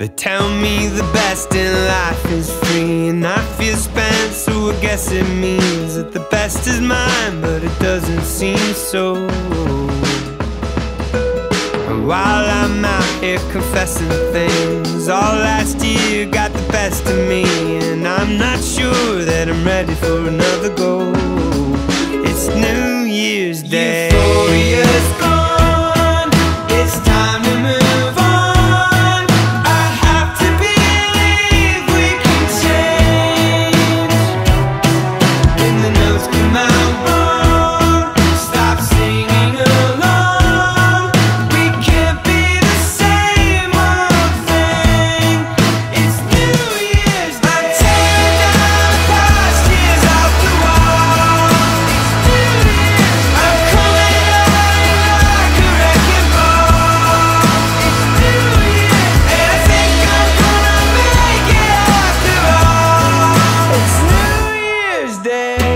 They tell me the best in life is free, and I feel spent, so I guess it means that the best is mine, but it doesn't seem so. And while I'm out here confessing things, all last year got the best of me, and I'm not sure that I'm ready for another go. It's New Year's Day. Euphoria's gone, it's time to move on. I have to believe we can change. When the notes come out wrong, stop singing along. We can't be the same old thing. It's New Year's Day. I'm tearing down past years off the wall. It's New Year's. I'm coming on like a wrecking ball. It's New Year's, and I think I'm gonna make it after all. It's New Year's Day.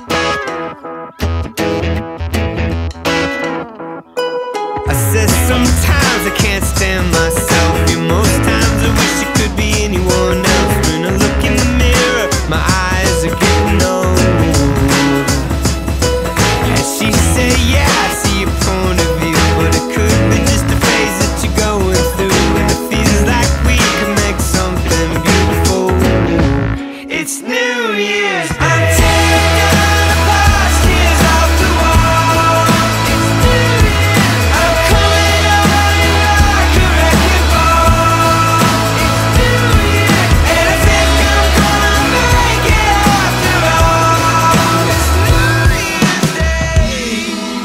I said sometimes I can't stand myself. Yeah, most times I wish it could be anyone else. When I look in the mirror, my eyes are getting old. And she said, yeah, I see your point of view, but it could be just a phase that you're going through, and it feels like we could make something beautiful. It's New Year's. I'm tearing down the past years off the wall. It's New Year's. I'm coming on like a wrecking ball. It's New Year's, and I think I'm gonna make it after all. It's New Year's Day.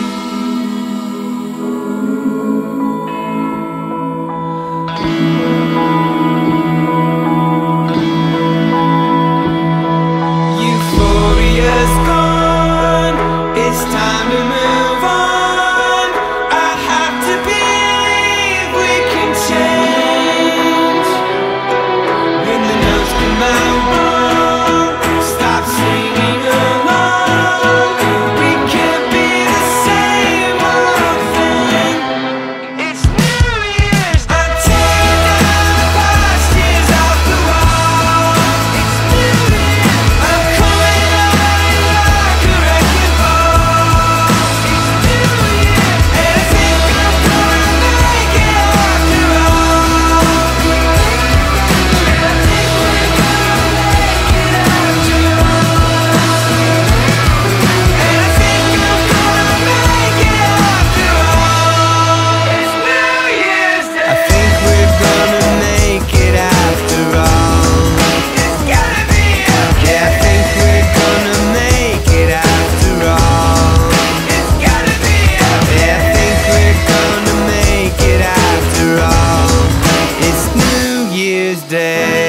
Euphoria's gone, it's time to move on. I have to believe we can change. When the notes come out wrong, stop singing along. We can't be the same old thing. It's New Year's. I'm tearing down the past years off the wall. It's New Year's. I'm coming on like a wrecking ball. It's New Year's, and I think I'm gonna make it after all. And I think we're gonna make it after all. And I think I'm gonna make it after all. It's New Year's Day. I think we're gonna make it after all. It's gotta be okay. Yeah, I think we're gonna make it after all. It's gotta be okay. Yeah, I think we're gonna make it after all. It's New Year's Day.